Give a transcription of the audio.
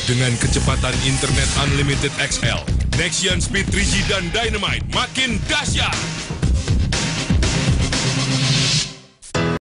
Dengan kecepatan internet unlimited XL, Nexian Speed 3G dan Dynamite makin dahsyat.